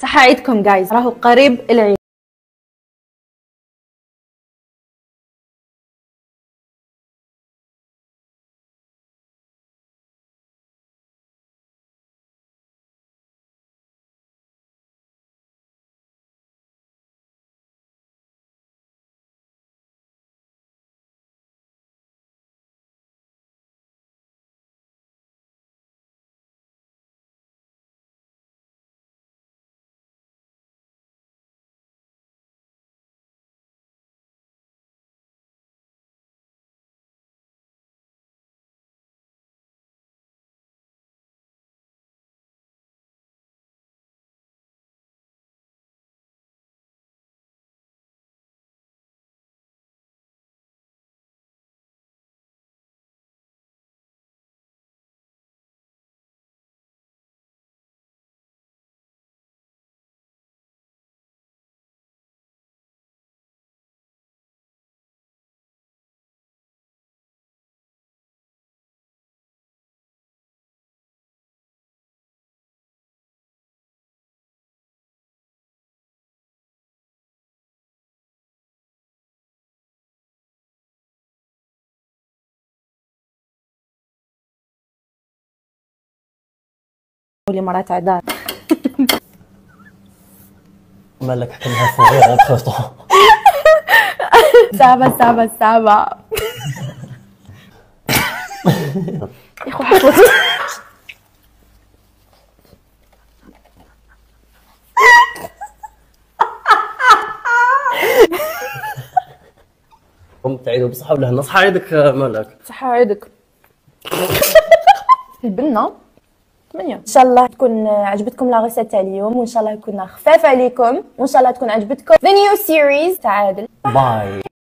صح عيدكم جايز، راهو قريب العيد. قولي مرات عدار. مالك حكيناها صغيرة بخطوة. سابة سابة سابة. يا اخو حفظت. قم تعيدوا بصحة ولا نصحى عيدك مالك؟ صحة عيدك. البنة 8. ان شاء الله تكون عجبتكم لا غيسة تاع اليوم، وان شاء الله كنا خفاف عليكم، وان شاء الله تكون عجبتكم the new series تاع عادل. باي.